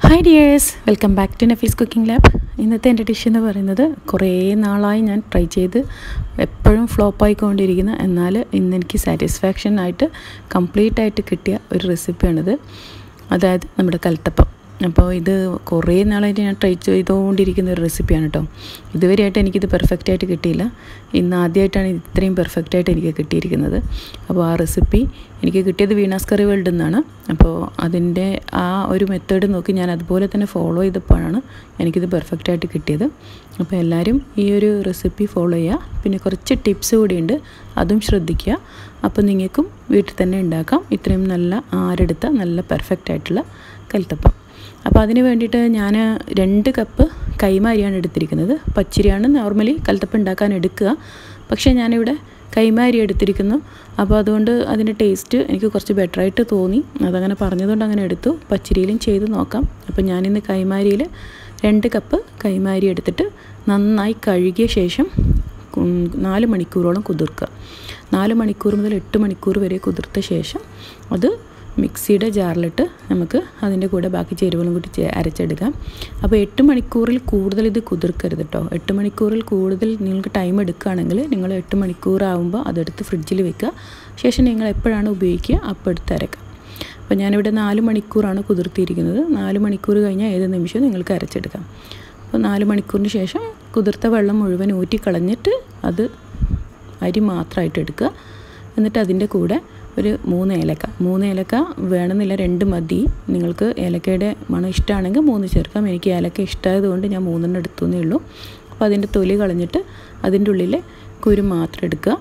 Hi dears, welcome back to Nafi'scookinglab. ഇന്നത്തെ എൻ്റെ dish എന്ന് പറയുന്നത് കുറേ നാളായി ഞാൻ ട്രൈ ചെയ്ത് എപ്പോഴും ഫ്ലോപ്പ് ആയിക്കൊണ്ടിരിക്കുന്ന എന്നാൽ ഇന്ന് എനിക്ക് സാറ്റിസ്ഫാക്ഷൻ ആയിട്ട് കംപ്ലീറ്റ് ആയിട്ട് കിട്ടിയ ഒരു റെസിപ്പിയാണിത്. അതായത് നമ്മുടെ കൽത്തപ്പം. അപ്പോൾ ഇത് കുറേ നാളായിട്ട് ഞാൻ ട്രൈ ചെയ്തുകൊണ്ടിരിക്കുന്ന ഒരു റെസിപ്പിയാണ് കേട്ടോ. ഇതുവരെയായിട്ട് എനിക്കിത് പെർഫെക്റ്റ് ആയിട്ട് കിട്ടിയില്ല. ഇന്ന് ആദ്യമായിട്ടാണ് ഇത്രയും പെർഫെക്റ്റ് ആയിട്ട് എനിക്ക് കിട്ടിയിരിക്കുന്നത്. അപ്പോൾ ആ റെസിപ്പി എനിക്ക് കിട്ടിയത് വീണാസ് കറി വേൾഡിൽ നിന്നാണ്. അപ്പോൾ അതിൻ്റെ ആ ഒരു മെത്തേഡ് നോക്കി ഞാൻ അതുപോലെ തന്നെ ഫോളോ ചെയ്തപ്പോഴാണ് എനിക്കിത് പെർഫെക്റ്റ് ആയിട്ട് കിട്ടിയത്. അപ്പോൾ എല്ലാവരും ഈ ഒരു റെസിപ്പി ഫോളോ ചെയ്യുക. പിന്നെ കുറച്ച് ടിപ്സ് കൂടിയുണ്ട്, അതും ശ്രദ്ധിക്കുക. അപ്പോൾ നിങ്ങൾക്കും വീട്ടിൽ തന്നെ ഉണ്ടാക്കാം ഇത്രയും നല്ല ആരെടുത്ത നല്ല പെർഫെക്റ്റ് ആയിട്ടുള്ള കൽത്തപ്പം. അപ്പോൾ അതിന് വേണ്ടിയിട്ട് ഞാൻ 2 കപ്പ് കൈമ അരിയാണ് എടുത്തിരിക്കുന്നത്. പച്ചരിയാണ് നോർമലി കൽത്തപ്പം ഉണ്ടാക്കാൻ എടുക്കുക, പക്ഷേ ഞാനിവിടെ കൈമ അരി എടുത്തിരിക്കുന്നു. അപ്പോൾ അതുകൊണ്ട് അതിൻ്റെ ടേസ്റ്റ് എനിക്ക് കുറച്ച് ബെറ്ററായിട്ട് തോന്നി, അതങ്ങനെ പറഞ്ഞതുകൊണ്ട് അങ്ങനെ എടുത്തു. പച്ചരിയിലും ചെയ്ത് നോക്കാം. അപ്പോൾ ഞാനിന്ന് കൈമ അരിയിൽ 2 കപ്പ് കൈമ അരി എടുത്തിട്ട് നന്നായി കഴുകിയ ശേഷം 4 മണിക്കൂറോളം കുതിർക്കുക. 4 മണിക്കൂർ മുതൽ 8 മണിക്കൂർ വരെ കുതിർത്ത ശേഷം അത് മിക്സിയുടെ ജാറിലിട്ട് നമുക്ക് അതിൻ്റെ കൂടെ ബാക്കി ചേരുവകളും കൂടി അരച്ചെടുക്കാം. അപ്പോൾ 8 മണിക്കൂറിൽ കൂടുതൽ ഇത് കുതിർക്കരുത് കേട്ടോ. 8 മണിക്കൂറിൽ കൂടുതൽ നിങ്ങൾക്ക് ടൈം എടുക്കുകയാണെങ്കിൽ നിങ്ങൾ 8 മണിക്കൂറാകുമ്പോൾ അതെടുത്ത് ഫ്രിഡ്ജിൽ വെക്കുക. ശേഷം നിങ്ങൾ എപ്പോഴാണ് ഉപയോഗിക്കുക അപ്പോൾ എടുത്ത് അരക്കാം. അപ്പോൾ ഞാനിവിടെ 4 മണിക്കൂറാണ് കുതിർത്തിയിരിക്കുന്നത്. 4 മണിക്കൂർ കഴിഞ്ഞാൽ ഏത് നിമിഷവും നിങ്ങൾക്ക് അരച്ചെടുക്കാം. അപ്പോൾ 4 മണിക്കൂറിന് ശേഷം കുതിർത്ത വെള്ളം മുഴുവൻ ഊറ്റിക്കളഞ്ഞിട്ട് അത് അരി മാത്രമായിട്ട് എടുക്കുക. എന്നിട്ട് അതിൻ്റെ കൂടെ ഒരു 3 ഏലക്ക വേണമെന്നില്ല, 2 മതി. നിങ്ങൾക്ക് ഏലക്കയുടെ മണം ഇഷ്ടമാണെങ്കിൽ 3 ചേർക്കാം. എനിക്ക് ഏലക്ക ഇഷ്ടമായതുകൊണ്ട് ഞാൻ 3 എടുത്തു എന്നേ ഉള്ളൂ. അപ്പോൾ അതിൻ്റെ തൊലി കളഞ്ഞിട്ട് അതിൻ്റെ ഉള്ളിലെ കുരു മാത്രം എടുക്കുക.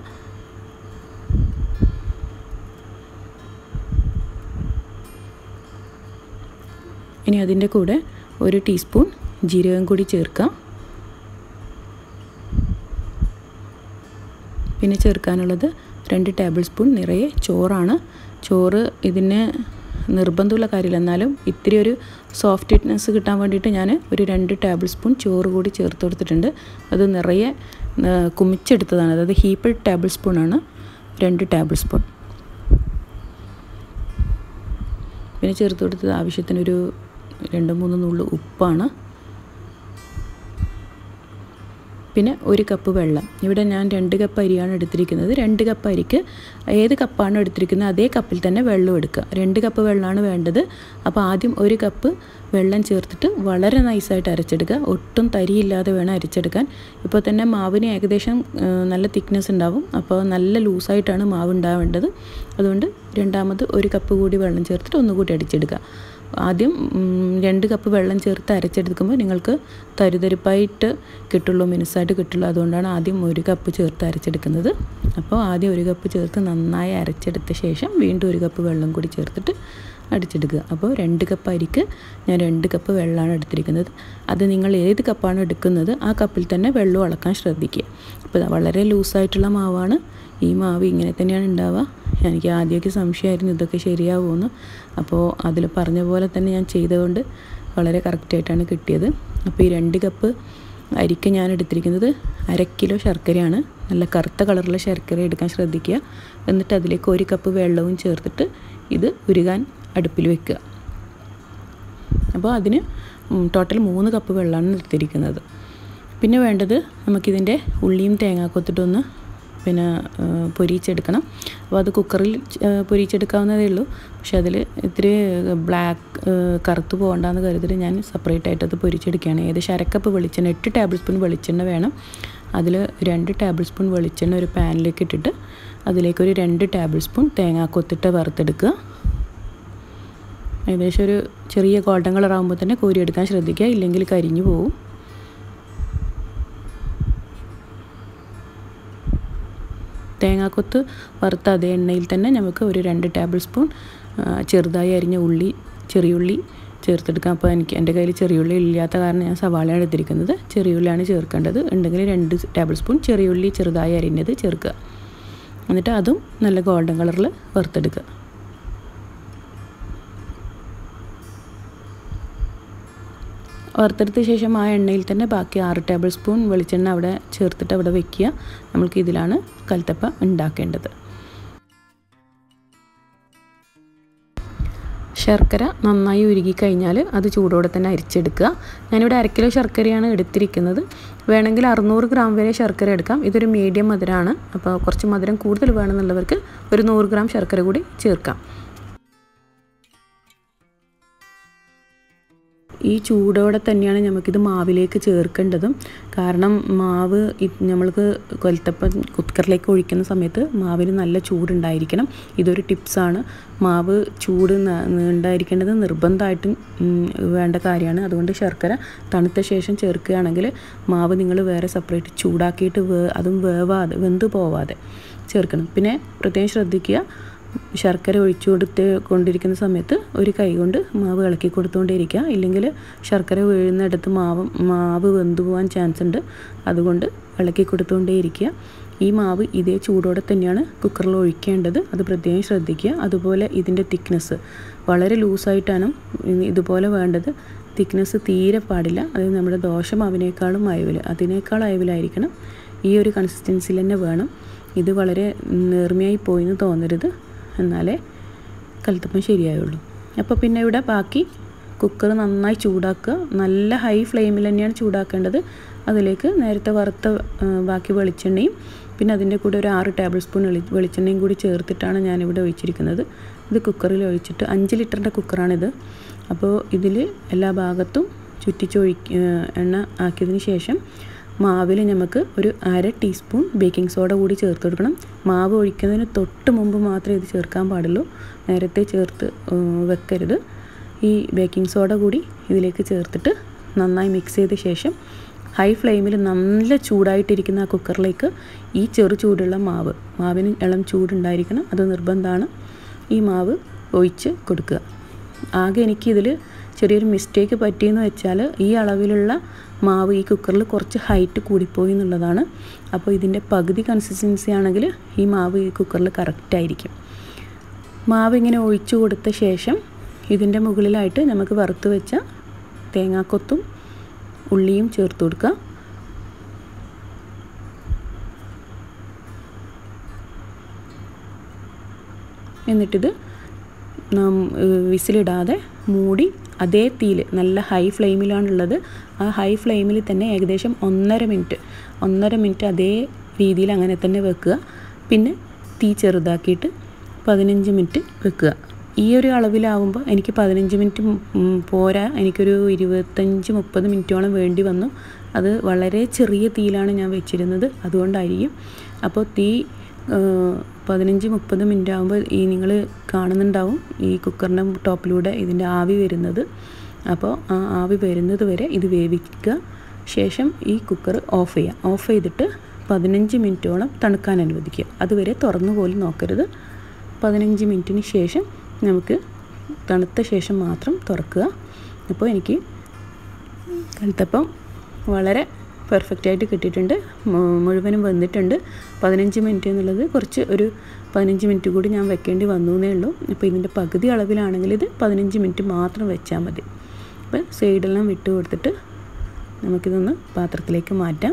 ഇനി അതിൻ്റെ കൂടെ 1 ടീസ്പൂൺ ജീരകം കൂടി ചേർക്കാം. പിന്നെ ചേർക്കാനുള്ളത് 2 ടേബിൾ സ്പൂൺ നിറയെ ചോറാണ്. ചോറ് ഇതിന് നിർബന്ധമുള്ള കാര്യമില്ല, എന്നാലും ഇത്തിരി ഒരു സോഫ്റ്റ്നെസ് കിട്ടാൻ വേണ്ടിയിട്ട് ഞാൻ ഒരു 2 ടേബിൾ സ്പൂൺ ചോറ് കൂടി ചേർത്ത് കൊടുത്തിട്ടുണ്ട്. അത് നിറയെ കുമിച്ചെടുത്തതാണ്, അതായത് ഹീപ്പ് ടേബിൾ സ്പൂണാണ് 2 ടേബിൾ സ്പൂൺ. പിന്നെ ചേർത്ത് കൊടുത്തത് ആവശ്യത്തിനൊരു 2-3 നുള്ളു ഉപ്പാണ്. പിന്നെ 1 കപ്പ് വെള്ളം. ഇവിടെ ഞാൻ 2 കപ്പ് അരിയാണ് എടുത്തിരിക്കുന്നത്. 2 കപ്പ് അരിക്ക് ഏത് കപ്പാണ് എടുത്തിരിക്കുന്നത് അതേ കപ്പിൽ തന്നെ വെള്ളം എടുക്കുക. 2 കപ്പ് വെള്ളമാണ് വേണ്ടത്. അപ്പോൾ ആദ്യം 1 കപ്പ് വെള്ളം ചേർത്തിട്ട് വളരെ നൈസായിട്ട് അരച്ചെടുക്കുക. ഒട്ടും തരിയില്ലാതെ വേണം അരച്ചെടുക്കാൻ. ഇപ്പോൾ തന്നെ മാവിന് ഏകദേശം നല്ല തിക്നെസ് ഉണ്ടാവും. അപ്പോൾ നല്ല ലൂസായിട്ടാണ് മാവ് ഉണ്ടാവേണ്ടത്. അതുകൊണ്ട് രണ്ടാമത് 1 കപ്പ് കൂടി വെള്ളം ചേർത്തിട്ട് ഒന്നുകൂടി അടിച്ചെടുക്കുക. ആദ്യം 2 കപ്പ് വെള്ളം ചേർത്ത് അരച്ചെടുക്കുമ്പോൾ നിങ്ങൾക്ക് തരിതരിപ്പായിട്ട് കിട്ടുള്ളൂ, മിനുസായിട്ട് കിട്ടുള്ളൂ. അതുകൊണ്ടാണ് ആദ്യം 1 കപ്പ് ചേർത്ത് അരച്ചെടുക്കുന്നത്. അപ്പോൾ ആദ്യം 1 കപ്പ് ചേർത്ത് നന്നായി അരച്ചെടുത്ത ശേഷം വീണ്ടും 1 കപ്പ് വെള്ളം കൂടി ചേർത്തിട്ട് അടിച്ചെടുക്കുക. അപ്പോൾ 2 കപ്പ് അരിക്ക് ഞാൻ 2 കപ്പ് വെള്ളമാണ് എടുത്തിരിക്കുന്നത്. അത് നിങ്ങൾ ഏത് കപ്പാണ് എടുക്കുന്നത് ആ കപ്പിൽ തന്നെ വെള്ളം അളക്കാൻ ശ്രദ്ധിക്കുക. അപ്പോൾ വളരെ ലൂസായിട്ടുള്ള മാവാണ്. ഈ മാവ് ഇങ്ങനെ തന്നെയാണ് ഉണ്ടാവുക. എനിക്ക് ആദ്യമൊക്കെ സംശയമായിരുന്നു ഇതൊക്കെ ശരിയാവുമെന്ന്. അപ്പോൾ അതിൽ പറഞ്ഞ പോലെ തന്നെ ഞാൻ ചെയ്തുകൊണ്ട് വളരെ കറക്റ്റായിട്ടാണ് കിട്ടിയത്. അപ്പോൾ ഈ 2 കപ്പ് അരിക്ക് ഞാൻ എടുത്തിരിക്കുന്നത് 1/2 കിലോ ശർക്കരയാണ്. നല്ല കറുത്ത കളറുള്ള ശർക്കര എടുക്കാൻ ശ്രദ്ധിക്കുക. എന്നിട്ട് അതിലേക്ക് 1 കപ്പ് വെള്ളവും ചേർത്തിട്ട് ഇത് ഉരുകാൻ അടുപ്പിൽ വെക്കുക. അപ്പോൾ അതിന് ടോട്ടൽ 3 കപ്പ് വെള്ളമാണ് എടുത്തിരിക്കുന്നത്. പിന്നെ വേണ്ടത് നമുക്കിതിൻ്റെ ഉള്ളിയും തേങ്ങാക്കൊത്തിട്ടൊന്ന് പിന്നെ പൊരിച്ചെടുക്കണം. അപ്പോൾ അത് കുക്കറിൽ പൊരിച്ചെടുക്കാവുന്നതേ ഉള്ളൂ. പക്ഷെ അതിൽ ഇത്തിരി കറുത്ത് പോകണ്ടെന്ന് കരുതിയിട്ട് ഞാൻ സെപ്പറേറ്റ് ആയിട്ട് അത് പൊരിച്ചെടുക്കുകയാണ്. ഏകദേശം 1/2 കപ്പ് വെളിച്ചെണ്ണ, 8 ടേബിൾ സ്പൂൺ വെളിച്ചെണ്ണ വേണം. അതിൽ 2 ടേബിൾ സ്പൂൺ വെളിച്ചെണ്ണ ഒരു പാനിലേക്ക് ഇട്ടിട്ട് അതിലേക്ക് ഒരു 2 ടേബിൾ സ്പൂൺ തേങ്ങാക്കൊത്തിട്ട് വറുത്തെടുക്കുക. ഏകദേശം ഒരു ചെറിയ ഗോൾഡൻ കളർ ആകുമ്പോൾ തന്നെ കോരിയെടുക്കാൻ ശ്രദ്ധിക്കുക, ഇല്ലെങ്കിൽ കരിഞ്ഞു പോകും. തേങ്ങാക്കൊത്ത് വറുത്ത അതേ എണ്ണയിൽ തന്നെ നമുക്ക് ഒരു 2 ടേബിൾ സ്പൂൺ ചെറുതായി അരിഞ്ഞ ചെറിയുള്ളി ചേർത്തെടുക്കാം. അപ്പോൾ എൻ്റെ കയ്യിൽ ചെറിയുള്ളി ഇല്ലാത്ത കാരണം ഞാൻ സവാളയാണ് എടുത്തിരിക്കുന്നത്. ചെറിയുള്ളിയാണ് ചേർക്കേണ്ടത്. ഉണ്ടെങ്കിൽ 2 ടേബിൾ സ്പൂൺ ചെറിയുള്ളി ചെറുതായി അരിഞ്ഞത് ചേർക്കുക. എന്നിട്ട് അതും നല്ല ഗോൾഡൻ കളറിൽ വറുത്തെടുക്കുക. വറുത്തെടുത്ത ശേഷം ആ എണ്ണയിൽ തന്നെ ബാക്കി 6 ടേബിൾ സ്പൂൺ വെളിച്ചെണ്ണ അവിടെ ചേർത്തിട്ട് അവിടെ വെക്കുക. നമുക്ക് ഇതിലാണ് കൽത്തപ്പം ഉണ്ടാക്കേണ്ടത്. ശർക്കര നന്നായി ഉരുകി കഴിഞ്ഞാൽ അത് ചൂടോടെ തന്നെ അരിച്ചെടുക്കുക. ഞാനിവിടെ 1 കിലോ ശർക്കരയാണ് എടുത്തിരിക്കുന്നത്. വേണമെങ്കിൽ 600 ഗ്രാം വരെ ശർക്കര എടുക്കാം. ഇതൊരു മീഡിയം മധുരമാണ്. അപ്പോൾ കുറച്ച് മധുരം കൂടുതൽ വേണമെന്നുള്ളവർക്ക് ഒരു 100 ഗ്രാം ശർക്കര കൂടി ചേർക്കാം. ഈ ചൂടോടെ തന്നെയാണ് നമുക്കിത് മാവിലേക്ക് ചേർക്കേണ്ടതും. കാരണം മാവ് നമ്മൾക്ക് കൊൽത്തപ്പം കുക്കറിലേക്ക് ഒഴിക്കുന്ന സമയത്ത് മാവിന് നല്ല ചൂടുണ്ടായിരിക്കണം. ഇതൊരു ടിപ്സാണ്. മാവ് ചൂട് ഉണ്ടായിരിക്കേണ്ടത് നിർബന്ധമായിട്ടും വേണ്ട കാര്യമാണ്. അതുകൊണ്ട് ശർക്കര തണുത്ത ശേഷം ചേർക്കുകയാണെങ്കിൽ മാവ് നിങ്ങൾ വേറെ സെപ്പറേറ്റ് ചൂടാക്കിയിട്ട് അതും വെന്ത് പോവാതെ ചേർക്കണം. പിന്നെ പ്രത്യേകം ശ്രദ്ധിക്കുക, ശർക്കര ഒഴിച്ചു കൊണ്ടിരിക്കുന്ന സമയത്ത് ഒരു കൈ കൊണ്ട് മാവ് ഇളക്കി കൊടുത്തുകൊണ്ടേയിരിക്കുക. ഇല്ലെങ്കിൽ ശർക്കര വീഴുന്നിടത്ത് മാവ് വെന്തു പോകാൻ ചാൻസ് ഉണ്ട്. അതുകൊണ്ട് ഇളക്കി കൊടുത്തുകൊണ്ടേയിരിക്കുക. ഈ മാവ് ഇതേ ചൂടോടെ തന്നെയാണ് കുക്കറിൽ ഒഴിക്കേണ്ടത്. അത് പ്രത്യേകം ശ്രദ്ധിക്കുക. അതുപോലെ ഇതിൻ്റെ തിക്നെസ് വളരെ ലൂസായിട്ടാണ് ഇതുപോലെ വേണ്ടത്. തിക്നെസ് തീരെ പാടില്ല. അത് നമ്മുടെ ദോശമാവിനേക്കാളും അതിനേക്കാൾ അയവിലായിരിക്കണം. ഈ ഒരു കൺസിസ്റ്റൻസിയിൽ തന്നെ വേണം. ഇത് വളരെ നേർമയായി പോയിന്ന് തോന്നരുത്, എന്നാലേ കൽത്തപ്പം ശരിയായുള്ളൂ. അപ്പോൾ പിന്നെ ഇവിടെ ബാക്കി കുക്കർ നന്നായി ചൂടാക്കുക. നല്ല ഹൈ ഫ്ലെയിമിൽ തന്നെയാണ് ചൂടാക്കേണ്ടത്. അതിലേക്ക് നേരത്തെ വറുത്ത ബാക്കി വെളിച്ചെണ്ണയും പിന്നെ അതിൻ്റെ കൂടെ ഒരു 6 ടേബിൾ സ്പൂൺ വെളിച്ചെണ്ണയും കൂടി ചേർത്തിട്ടാണ് ഞാനിവിടെ ഒഴിച്ചിരിക്കുന്നത്. ഇത് കുക്കറിൽ ഒഴിച്ചിട്ട് 5 ലിറ്ററിൻ്റെ കുക്കറാണിത്. അപ്പോൾ ഇതിൽ എല്ലാ ഭാഗത്തും എണ്ണ ആക്കിയതിന് ശേഷം മാവിൽ നമുക്ക് ഒരു 1/2 ടീസ്പൂൺ ബേക്കിംഗ് സോഡ കൂടി ചേർത്ത് കൊടുക്കണം. മാവ് ഒഴിക്കുന്നതിന് തൊട്ട് മുമ്പ് മാത്രമേ ഇത് ചേർക്കാൻ പാടുള്ളൂ. നേരത്തെ ചേർത്ത് വെക്കരുത്. ഈ ബേക്കിംഗ് സോഡ കൂടി ഇതിലേക്ക് ചേർത്തിട്ട് നന്നായി മിക്സ് ചെയ്ത ശേഷം ഹൈ ഫ്ലെയിമിൽ നല്ല ചൂടായിട്ടിരിക്കുന്ന ആ കുക്കറിലേക്ക് ഈ ചൂടുള്ള മാവിന് ഇളം ചൂടുണ്ടായിരിക്കണം. അത് നിർബന്ധമാണ്. ഈ മാവ് ഒഴിച്ച് കൊടുക്കുക. ആകെ എനിക്കിതിൽ ചെറിയൊരു മിസ്റ്റേക്ക് പറ്റിയെന്ന് വെച്ചാൽ ഈ അളവിലുള്ള മാവ് ഈ കുക്കറിൽ കുറച്ച് ഹൈറ്റ് കൂടിപ്പോയി എന്നുള്ളതാണ്. അപ്പോൾ ഇതിൻ്റെ പകുതി കൺസിസ്റ്റൻസി ആണെങ്കിൽ ഈ മാവ് ഈ കുക്കറിൽ കറക്റ്റായിരിക്കും. മാവ് ഇങ്ങനെ ഒഴിച്ചു കൊടുത്ത ശേഷം ഇതിൻ്റെ മുകളിലായിട്ട് നമുക്ക് വറുത്ത് വെച്ച തേങ്ങാക്കൊത്തും ഉള്ളിയും ചേർത്ത് കൊടുക്കുക. എന്നിട്ടിത് വിസിലിടാതെ മൂടി അതേ തീയിൽ നല്ല ഹൈ ഫ്ലെയിമിലാണുള്ളത്. ആ ഹൈ ഫ്ലെയിമിൽ തന്നെ ഏകദേശം 1.5 മിനിറ്റ് അതേ രീതിയിൽ അങ്ങനെ തന്നെ വെക്കുക. പിന്നെ തീ ചെറുതാക്കിയിട്ട് 15 മിനിറ്റ് വെക്കുക. ഈ ഒരു അളവിലാവുമ്പോൾ എനിക്ക് 15 മിനിറ്റ് പോരാ, എനിക്കൊരു 25-30 മിനിറ്റോളം വേണ്ടി വന്നു. അത് വളരെ ചെറിയ തീയിലാണ് ഞാൻ വെച്ചിരുന്നത്, അതുകൊണ്ടായിരിക്കും. അപ്പോൾ തീ 15-30 മിനിറ്റ് ആകുമ്പോൾ നിങ്ങൾ കാണുന്നുണ്ടാവും ഈ കുക്കറിൻ്റെ ടോപ്പിലൂടെ ഇതിൻ്റെ ആവി വരുന്നത്. അപ്പോൾ ആ ആവി വരുന്നത് വരെ ഇത് വേവിക്കുക. ശേഷം ഈ കുക്കർ ഓഫ് ചെയ്യുക. ഓഫ് ചെയ്തിട്ട് 15 മിനിറ്റോളം തണുക്കാൻ അനുവദിക്കുക. അതുവരെ തുറന്നു പോലും നോക്കരുത്. 15 മിനിറ്റിന് ശേഷം നമുക്ക് തണുത്ത ശേഷം മാത്രം തുറക്കുക. അപ്പോൾ എനിക്ക് കൽത്തപ്പം വളരെ പെർഫെക്റ്റായിട്ട് കിട്ടിയിട്ടുണ്ട്. മുഴുവനും വന്നിട്ടുണ്ട്. 15 മിനിറ്റ് എന്നുള്ളത് ഒരു 15 മിനിറ്റ് കൂടി ഞാൻ വെക്കേണ്ടി വന്നു എന്നേ ഉള്ളൂ. അപ്പോൾ ഇതിൻ്റെ പകുതി അളവിലാണെങ്കിൽ ഇത് 15 മിനിറ്റ് മാത്രം വെച്ചാൽ മതി. അപ്പോൾ സൈഡെല്ലാം വിട്ട് കൊടുത്തിട്ട് നമുക്കിതൊന്ന് പാത്രത്തിലേക്ക് മാറ്റാം.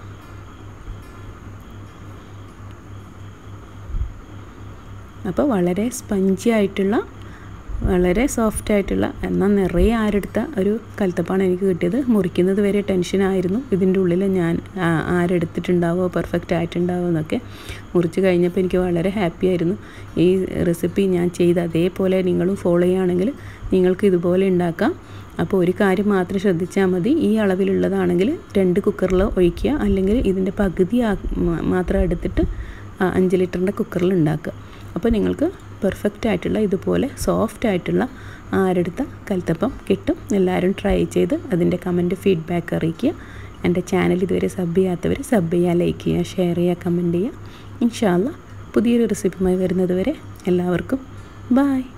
അപ്പോൾ വളരെ സ്പഞ്ചി ആയിട്ടുള്ള, വളരെ സോഫ്റ്റ് ആയിട്ടുള്ള, എന്നാൽ നിറയെ ആരെടുത്ത ഒരു കൽത്തപ്പാണ് എനിക്ക് കിട്ടിയത്. മുറിക്കുന്നത് വരെ ടെൻഷനായിരുന്നു. ഇതിൻ്റെ ഉള്ളിൽ ഞാൻ ആരെടുത്തിട്ടുണ്ടാവോ, പെർഫെക്റ്റ് ആയിട്ടുണ്ടാവോ എന്നൊക്കെ. മുറിച്ച് കഴിഞ്ഞപ്പോൾ എനിക്ക് വളരെ ഹാപ്പി ആയിരുന്നു. ഈ റെസിപ്പി ഞാൻ ചെയ്ത് അതേപോലെ നിങ്ങളും ഫോളോ ചെയ്യുകയാണെങ്കിൽ നിങ്ങൾക്ക് ഇതുപോലെ ഉണ്ടാക്കാം. അപ്പോൾ ഒരു കാര്യം മാത്രം ശ്രദ്ധിച്ചാൽ മതി. ഈ അളവിലുള്ളതാണെങ്കിൽ 2 കുക്കറിൽ ഒഴിക്കുക, അല്ലെങ്കിൽ ഇതിൻ്റെ പകുതി മാത്രം എടുത്തിട്ട് 5 ലിറ്ററിൻ്റെ കുക്കറിൽ ഉണ്ടാക്കുക. അപ്പോൾ നിങ്ങൾക്ക് പെർഫെക്റ്റ് ആയിട്ടുള്ള ഇതുപോലെ സോഫ്റ്റ് ആയിട്ടുള്ള ആരെടുത്ത കൽത്തപ്പം കിട്ടും. എല്ലാവരും ട്രൈ ചെയ്ത് അതിൻ്റെ കമൻറ്റ് ഫീഡ്ബാക്ക് അറിയിക്കുക. എൻ്റെ ചാനൽ ഇതുവരെ സബ് ചെയ്യാത്തവർ സബ് ചെയ്യുക, ലൈക്ക് ചെയ്യുക, ഷെയർ ചെയ്യുക, കമൻറ്റ് ചെയ്യുക. ഇൻഷാ അല്ലാഹ് പുതിയൊരു റെസിപ്പിയുമായി വരുന്നത് വരെ എല്ലാവർക്കും ബായ്.